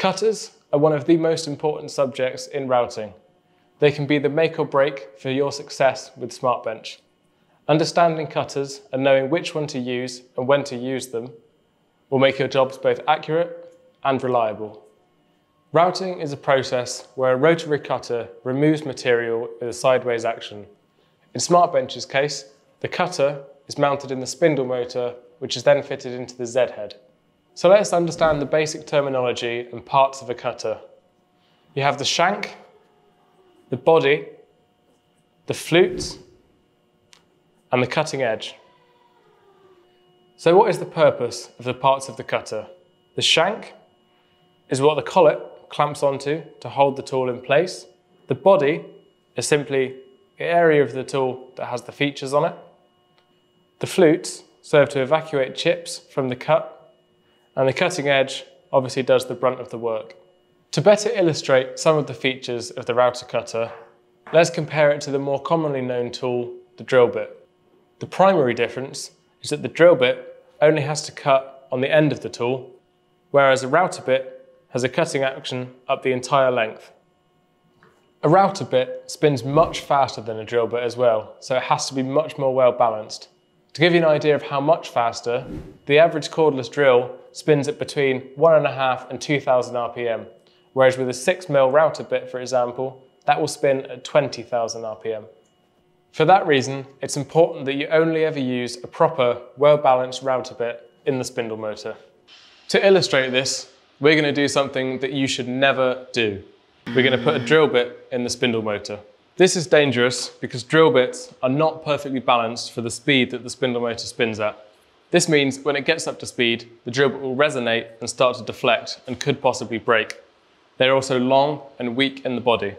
Cutters are one of the most important subjects in routing. They can be the make or break for your success with SmartBench. Understanding cutters and knowing which one to use and when to use them will make your jobs both accurate and reliable. Routing is a process where a rotary cutter removes material with a sideways action. In SmartBench's case, the cutter is mounted in the spindle motor, which is then fitted into the Z-head. So let's understand the basic terminology and parts of a cutter. You have the shank, the body, the flutes, and the cutting edge. So what is the purpose of the parts of the cutter? The shank is what the collet clamps onto to hold the tool in place. The body is simply the area of the tool that has the features on it. The flutes serve to evacuate chips from the cut, and the cutting edge obviously does the brunt of the work. To better illustrate some of the features of the router cutter, let's compare it to the more commonly known tool, the drill bit. The primary difference is that the drill bit only has to cut on the end of the tool, whereas a router bit has a cutting action up the entire length. A router bit spins much faster than a drill bit as well, so it has to be much more well balanced. To give you an idea of how much faster, the average cordless drill spins at between 1.5 and 2,000 RPM, whereas with a 6mm router bit, for example, that will spin at 20,000 RPM. For that reason, it's important that you only ever use a proper, well-balanced router bit in the spindle motor. To illustrate this, we're going to do something that you should never do. We're going to put a drill bit in the spindle motor. This is dangerous because drill bits are not perfectly balanced for the speed that the spindle motor spins at. This means when it gets up to speed, the drill bit will resonate and start to deflect and could possibly break. They're also long and weak in the body.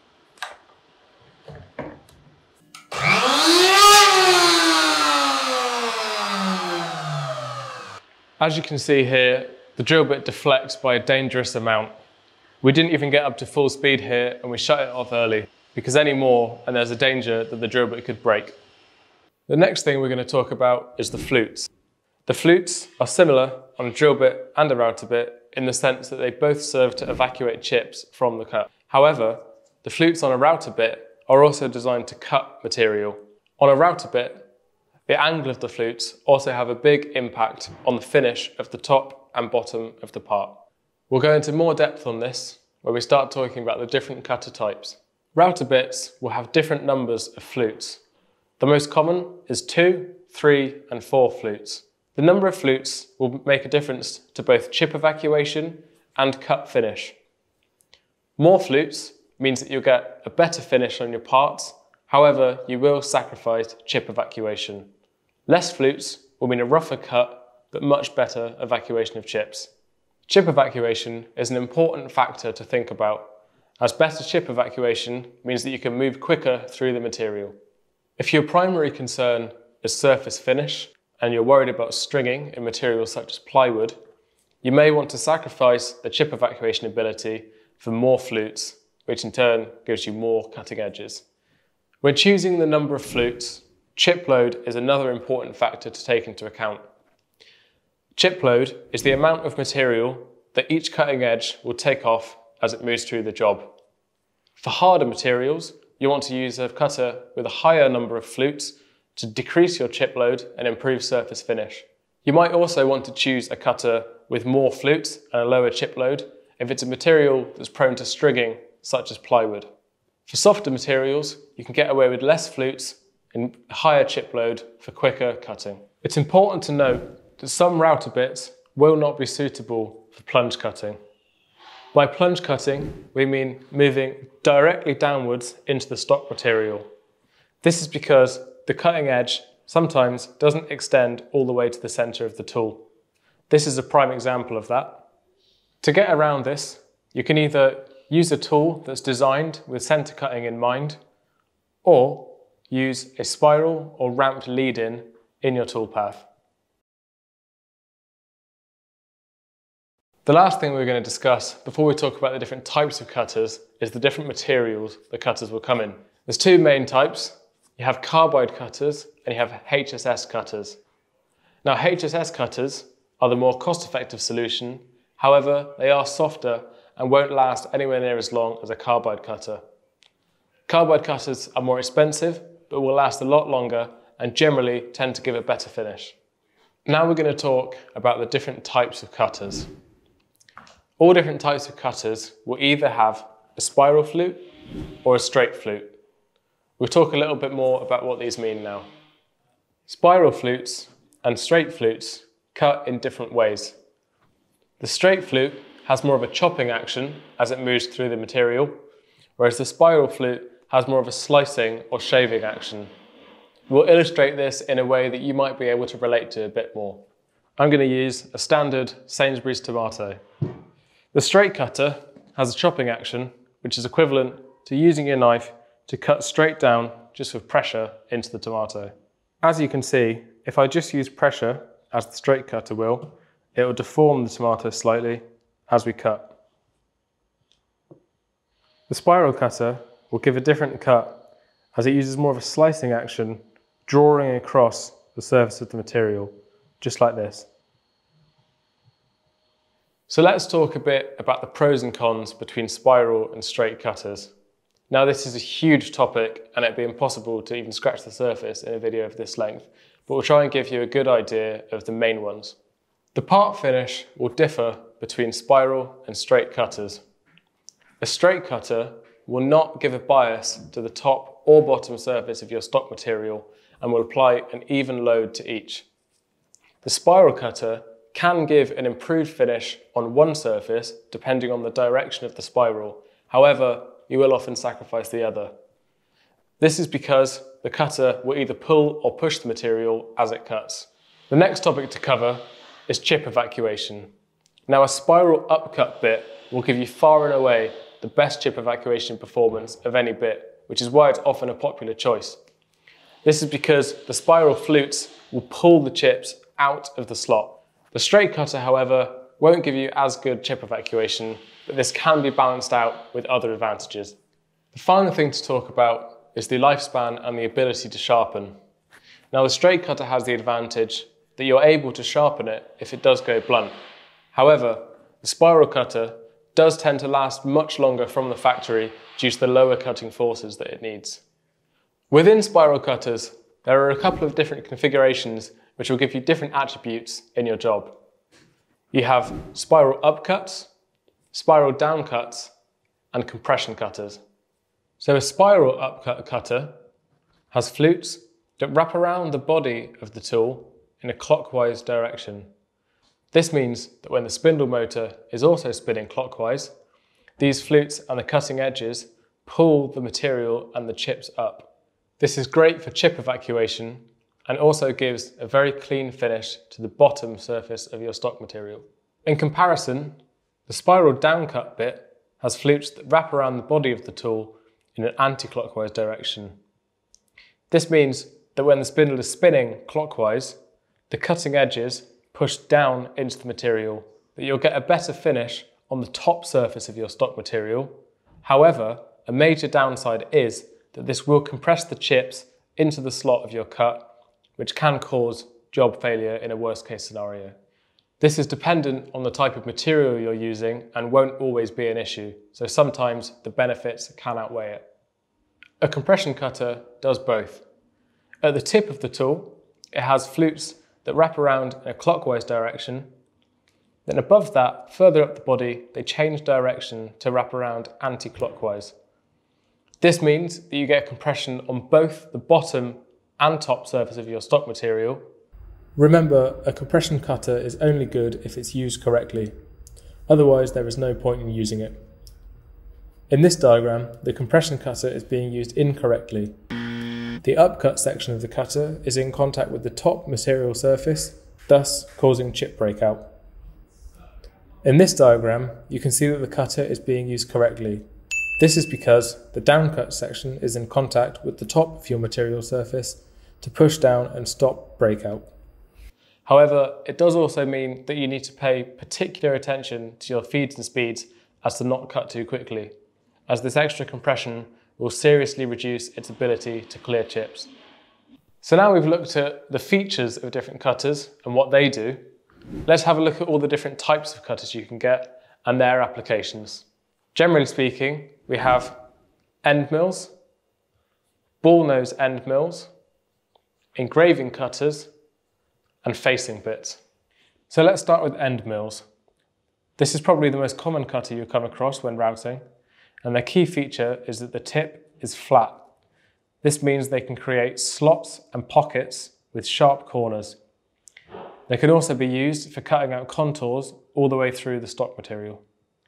As you can see here, the drill bit deflects by a dangerous amount. We didn't even get up to full speed here and we shut it off early because any more and there's a danger that the drill bit could break. The next thing we're going to talk about is the flutes. The flutes are similar on a drill bit and a router bit in the sense that they both serve to evacuate chips from the cut. However, the flutes on a router bit are also designed to cut material. On a router bit, the angle of the flutes also have a big impact on the finish of the top and bottom of the part. We'll go into more depth on this when we start talking about the different cutter types. Router bits will have different numbers of flutes. The most common is 2, 3, and 4 flutes. The number of flutes will make a difference to both chip evacuation and cut finish. More flutes means that you'll get a better finish on your parts, however, you will sacrifice chip evacuation. Less flutes will mean a rougher cut, but much better evacuation of chips. Chip evacuation is an important factor to think about, as better chip evacuation means that you can move quicker through the material. If your primary concern is surface finish, and you're worried about stringing in materials such as plywood, you may want to sacrifice the chip evacuation ability for more flutes, which in turn gives you more cutting edges. When choosing the number of flutes, chip load is another important factor to take into account. Chip load is the amount of material that each cutting edge will take off as it moves through the job. For harder materials, you want to use a cutter with a higher number of flutes to decrease your chip load and improve surface finish. You might also want to choose a cutter with more flutes and a lower chip load if it's a material that's prone to stringing, such as plywood. For softer materials, you can get away with less flutes and higher chip load for quicker cutting. It's important to note that some router bits will not be suitable for plunge cutting. By plunge cutting, we mean moving directly downwards into the stock material. This is because the cutting edge sometimes doesn't extend all the way to the center of the tool. This is a prime example of that. To get around this, you can either use a tool that's designed with center cutting in mind, or use a spiral or ramped lead-in in your tool path. The last thing we're going to discuss before we talk about the different types of cutters is the different materials the cutters will come in. There's two main types. You have carbide cutters and you have HSS cutters. Now HSS cutters are the more cost-effective solution However, they are softer and won't last anywhere near as long as a carbide cutter. Carbide cutters are more expensive, but will last a lot longer and generally tend to give a better finish. Now we're going to talk about the different types of cutters. All different types of cutters will either have a spiral flute or a straight flute. We'll talk a little bit more about what these mean now. Spiral flutes and straight flutes cut in different ways. The straight flute has more of a chopping action as it moves through the material, whereas the spiral flute has more of a slicing or shaving action. We'll illustrate this in a way that you might be able to relate to a bit more. I'm going to use a standard Sainsbury's tomato. The straight cutter has a chopping action, which is equivalent to using your knife to cut straight down just with pressure into the tomato. As you can see, if I just use pressure, as the straight cutter will, it will deform the tomato slightly as we cut. The spiral cutter will give a different cut as it uses more of a slicing action, drawing across the surface of the material, just like this. So let's talk a bit about the pros and cons between spiral and straight cutters. Now this is a huge topic and it'd be impossible to even scratch the surface in a video of this length, but we'll try and give you a good idea of the main ones. The part finish will differ between spiral and straight cutters. A straight cutter will not give a bias to the top or bottom surface of your stock material and will apply an even load to each. The spiral cutter can give an improved finish on one surface depending on the direction of the spiral. However, you will often sacrifice the other. This is because the cutter will either pull or push the material as it cuts. The next topic to cover is chip evacuation. Now a spiral upcut bit will give you far and away the best chip evacuation performance of any bit, which is why it's often a popular choice. This is because the spiral flutes will pull the chips out of the slot. The straight cutter, however, won't give you as good chip evacuation, but this can be balanced out with other advantages. The final thing to talk about is the lifespan and the ability to sharpen. Now the straight cutter has the advantage that you're able to sharpen it if it does go blunt. However, the spiral cutter does tend to last much longer from the factory due to the lower cutting forces that it needs. Within spiral cutters, there are a couple of different configurations which will give you different attributes in your job. You have spiral upcuts, spiral downcuts, and compression cutters. So a spiral upcut cutter has flutes that wrap around the body of the tool in a clockwise direction. This means that when the spindle motor is also spinning clockwise, these flutes and the cutting edges pull the material and the chips up. This is great for chip evacuation and also gives a very clean finish to the bottom surface of your stock material. In comparison, the spiral downcut bit has flutes that wrap around the body of the tool in an anti-clockwise direction. This means that when the spindle is spinning clockwise, the cutting edges push down into the material, that you'll get a better finish on the top surface of your stock material. However, a major downside is that this will compress the chips into the slot of your cut, which can cause job failure in a worst case scenario. This is dependent on the type of material you're using and won't always be an issue, so sometimes the benefits can outweigh it. A compression cutter does both. At the tip of the tool, it has flutes that wrap around in a clockwise direction. Then above that, further up the body, they change direction to wrap around anti-clockwise. This means that you get compression on both the bottom and top surface of your stock material. Remember, a compression cutter is only good if it's used correctly. Otherwise, there is no point in using it. In this diagram, the compression cutter is being used incorrectly. The upcut section of the cutter is in contact with the top material surface, thus causing chip breakout. In this diagram, you can see that the cutter is being used correctly. This is because the downcut section is in contact with the top of your material surface to push down and stop breakout. However, it does also mean that you need to pay particular attention to your feeds and speeds as to not cut too quickly, as this extra compression will seriously reduce its ability to clear chips. So now we've looked at the features of different cutters and what they do. Let's have a look at all the different types of cutters you can get and their applications. Generally speaking, we have end mills, ball nose end mills, engraving cutters, and facing bits. So let's start with end mills. This is probably the most common cutter you'll come across when routing, and their key feature is that the tip is flat. This means they can create slots and pockets with sharp corners. They can also be used for cutting out contours all the way through the stock material.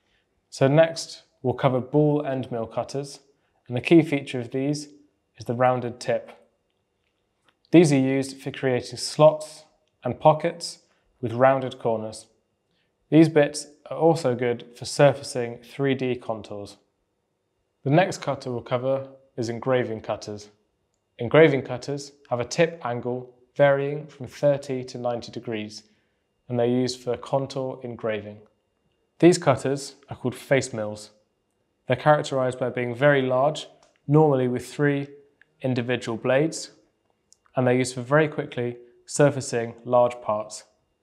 So next, we'll cover ball end mill cutters, and the key feature of these is the rounded tip. These are used for creating slots and pockets with rounded corners. These bits are also good for surfacing 3D contours. The next cutter we'll cover is engraving cutters. Engraving cutters have a tip angle varying from 30 to 90 degrees, and they're used for contour engraving. These cutters are called face mills. They're characterized by being very large, normally with 3 individual blades, and they're used for very quickly surfacing large parts.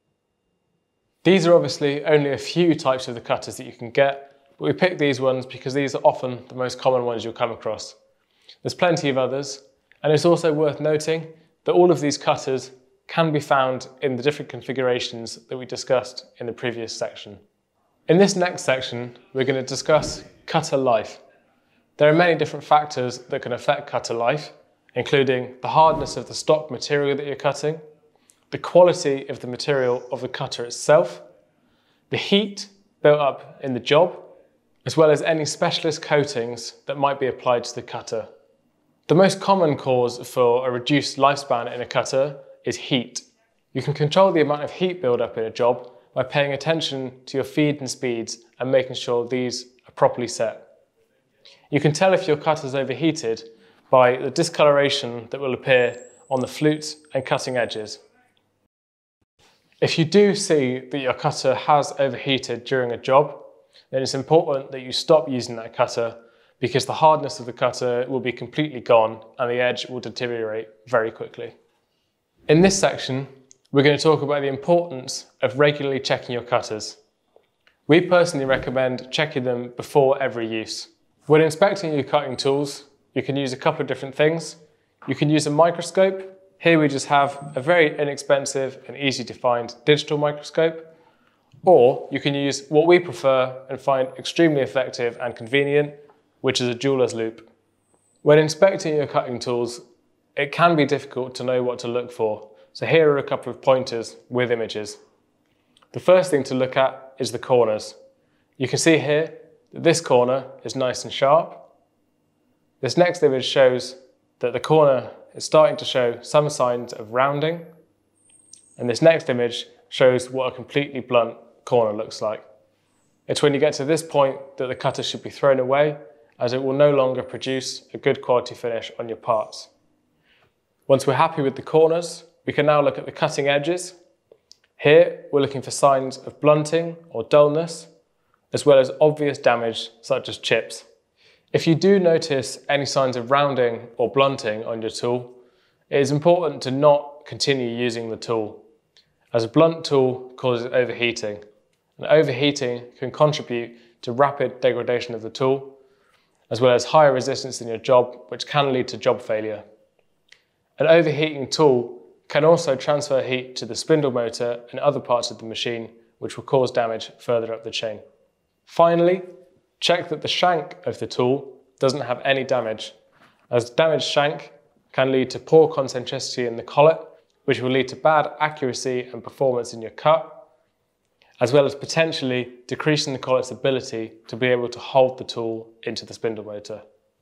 These are obviously only a few types of the cutters that you can get, but we picked these ones because these are often the most common ones you'll come across. There's plenty of others, and it's also worth noting that all of these cutters can be found in the different configurations that we discussed in the previous section. In this next section, we're going to discuss cutter life. There are many different factors that can affect cutter life, including the hardness of the stock material that you're cutting, the quality of the material of the cutter itself, the heat built up in the job, as well as any specialist coatings that might be applied to the cutter. The most common cause for a reduced lifespan in a cutter is heat. You can control the amount of heat build-up in a job by paying attention to your feed and speeds and making sure these are properly set. You can tell if your cutter is overheated by the discoloration that will appear on the flutes and cutting edges. If you do see that your cutter has overheated during a job, then it's important that you stop using that cutter, because the hardness of the cutter will be completely gone and the edge will deteriorate very quickly. In this section, we're going to talk about the importance of regularly checking your cutters. We personally recommend checking them before every use. When inspecting your cutting tools, you can use a couple of different things. You can use a microscope. Here we just have a very inexpensive and easy to find digital microscope. Or you can use what we prefer and find extremely effective and convenient, which is a jeweler's loupe. When inspecting your cutting tools, it can be difficult to know what to look for. So here are a couple of pointers with images. The first thing to look at is the corners. You can see here that this corner is nice and sharp. This next image shows that the corner is starting to show some signs of rounding. And this next image shows what a completely blunt corner looks like. It's when you get to this point that the cutter should be thrown away, as it will no longer produce a good quality finish on your parts. Once we're happy with the corners, we can now look at the cutting edges. Here, we're looking for signs of blunting or dullness, as well as obvious damage such as chips. If you do notice any signs of rounding or blunting on your tool, it is important to not continue using the tool, as a blunt tool causes overheating, and overheating can contribute to rapid degradation of the tool, as well as higher resistance in your job, which can lead to job failure. An overheating tool can also transfer heat to the spindle motor and other parts of the machine, which will cause damage further up the chain. Finally, check that the shank of the tool doesn't have any damage, as damaged shank can lead to poor concentricity in the collet, which will lead to bad accuracy and performance in your cut, as well as potentially decreasing the collet's ability to be able to hold the tool into the spindle motor.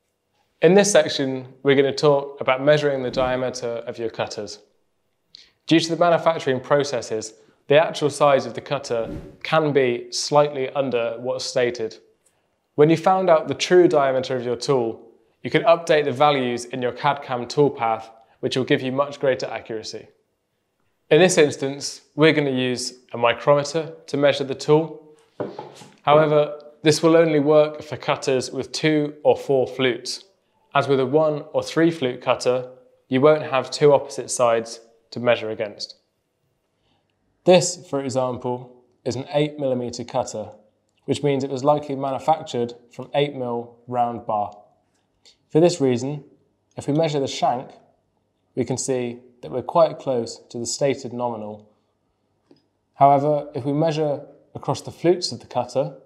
In this section, we're going to talk about measuring the diameter of your cutters. Due to the manufacturing processes, the actual size of the cutter can be slightly under what's stated. When you found out the true diameter of your tool, you can update the values in your CAD/CAM toolpath, which will give you much greater accuracy. In this instance, we're going to use a micrometer to measure the tool. However, this will only work for cutters with 2 or 4 flutes. As with a 1 or 3 flute cutter, you won't have 2 opposite sides to measure against. This, for example, is an 8mm cutter, which means it was likely manufactured from 8mm round bar. For this reason, if we measure the shank, we can see that we're quite close to the stated nominal. However, if we measure across the flutes of the cutter,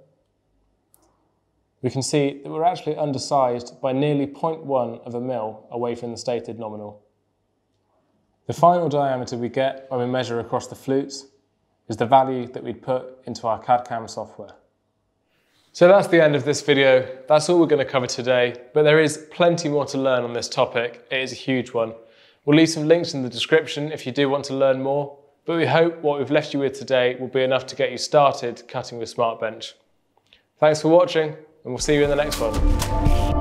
we can see that we're actually undersized by nearly 0.1 of a mil away from the stated nominal. The final diameter we get when we measure across the flutes is the value that we'd put into our CAD/CAM software. So that's the end of this video. That's all we're going to cover today, but there is plenty more to learn on this topic. It is a huge one. We'll leave some links in the description if you do want to learn more, but we hope what we've left you with today will be enough to get you started cutting with SmartBench. Thanks for watching, and we'll see you in the next one.